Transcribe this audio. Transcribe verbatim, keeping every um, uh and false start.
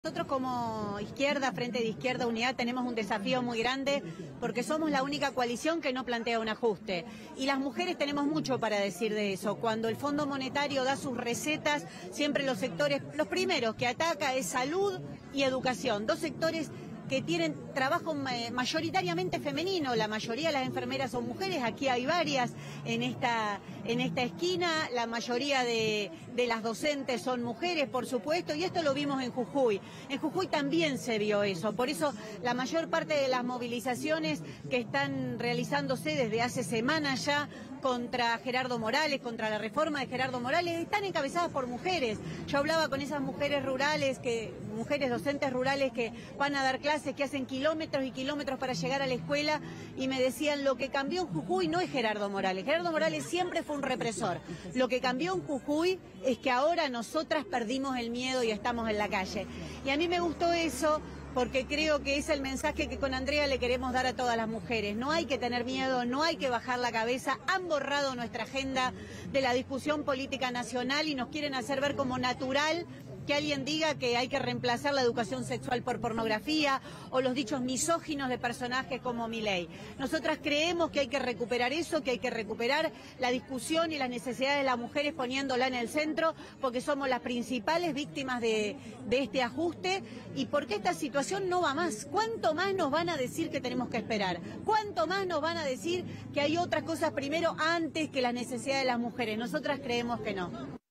Nosotros como izquierda, Frente de Izquierda Unidad, tenemos un desafío muy grande porque somos la única coalición que no plantea un ajuste. Y las mujeres tenemos mucho para decir de eso. Cuando el Fondo Monetario da sus recetas, siempre los sectores, los primeros que ataca es salud y educación, dos sectores que tienen trabajo mayoritariamente femenino. La mayoría de las enfermeras son mujeres, aquí hay varias en esta, en esta esquina, la mayoría de, de las docentes son mujeres, por supuesto, y esto lo vimos en Jujuy. En Jujuy también se vio eso, por eso la mayor parte de las movilizaciones que están realizándose desde hace semanas ya contra Gerardo Morales, contra la reforma de Gerardo Morales, están encabezadas por mujeres. Yo hablaba con esas mujeres rurales, que mujeres docentes rurales que van a dar clases, que hacen kilómetros y kilómetros para llegar a la escuela, y me decían, lo que cambió en Jujuy no es Gerardo Morales. Gerardo Morales siempre fue un represor. Lo que cambió en Jujuy es que ahora nosotras perdimos el miedo y estamos en la calle. Y a mí me gustó eso, porque creo que es el mensaje que con Andrea le queremos dar a todas las mujeres. No hay que tener miedo, no hay que bajar la cabeza. Han borrado nuestra agenda de la discusión política nacional y nos quieren hacer ver como natural que alguien diga que hay que reemplazar la educación sexual por pornografía o los dichos misóginos de personajes como Milei. Nosotras creemos que hay que recuperar eso, que hay que recuperar la discusión y las necesidades de las mujeres poniéndola en el centro, porque somos las principales víctimas de, de este ajuste y porque esta situación no va más. ¿Cuánto más nos van a decir que tenemos que esperar? ¿Cuánto más nos van a decir que hay otras cosas primero antes que las necesidades de las mujeres? Nosotras creemos que no.